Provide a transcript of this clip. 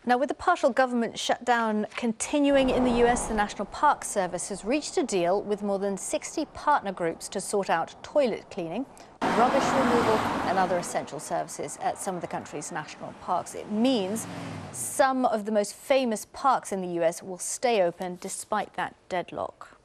Now, with the partial government shutdown continuing in the US, the National Park Service has reached a deal with more than 60 partner groups to sort out toilet cleaning, rubbish removal and other essential services at some of the country's national parks. It means some of the most famous parks in the US will stay open despite that deadlock.